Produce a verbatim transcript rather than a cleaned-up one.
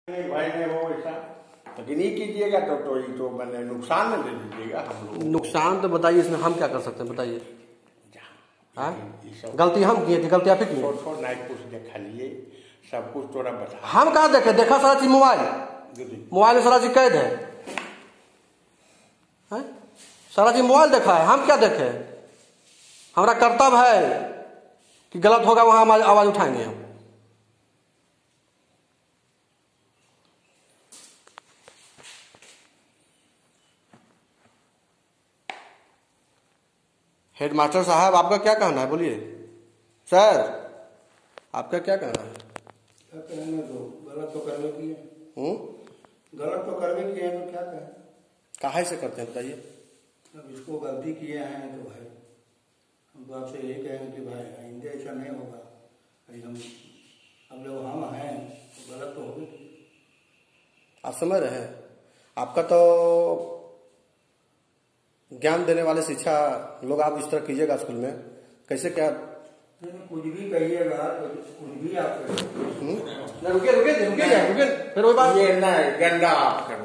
नहीं भाई नहीं हो ऐसा तो नहीं कीजिएगा तो तो ये तो मैंने नुकसान न दे दीजिएगा हम लोग। नुकसान तो बताइए, इसमें हम क्या कर सकते हैं बताइए। हाँ गलती हम किए थे, गलती आप ही किए। छोड़ नहीं कुछ देखा लिए सब कुछ तोरा बता। हम कहाँ देखे, देखा सारा चीज मोबाइल मोबाइल में सारा चीज कैद है, है? सारा चीज मोबाइल देखा है, हम क्या देखे। हमारा कर्तव्य है कि गलत होगा वहां हम आवाज उठाएंगे हम। हेडमास्टर साहब आपका क्या कहना है, बोलिए सर आपका क्या कहना है। क्या कहना, तो गलत तो करवे किए, गलत तो करवे किए हैं तो क्या कहें। काहे से करते हैं बताइए। अब इसको गलती किए हैं तो भाई हम तो आपसे यही कहेंगे कि भाई आइंदे ऐसा नहीं होगा। भाई हम अब जब हम हैं तो गलत तो होगी। आप समझ रहे हैं, आपका तो ज्ञान देने वाले शिक्षा लोग, आप इस तरह कीजिएगा स्कूल में कैसे क्या। कुछ भी कहिएगा तो कुछ भी आप रुके रुके रुके रुके फिर वो बात ये नहीं गंदा आप